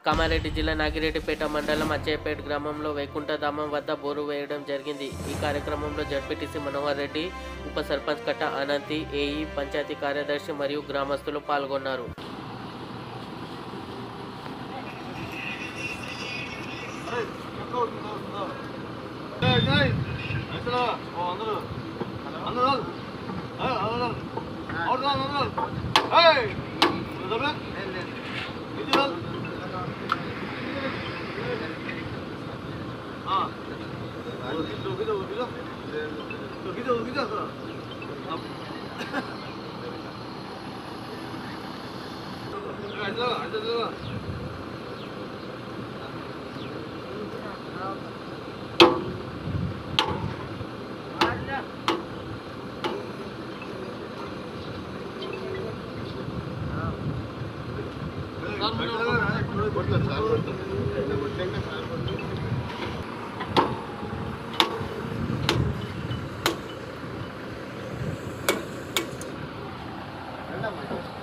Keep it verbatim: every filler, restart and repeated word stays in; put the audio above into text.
కామారెడ్డి జిల్లా నాగిరెడ్డిపేట మండలం అచ్చయ్యపేట గ్రామంలో వైకుంఠధామం వద్ద బోరు వేయడం జరిగింది. ఈ కార్యక్రమంలో జడ్పీటీసీ మనోహర్ రెడ్డి, ఉప సర్పంచ్ కట్ట అనంతి, ఏఈ, పంచాయతీ కార్యదర్శి మరియు గ్రామస్తులు పాల్గొన్నారు. Hello.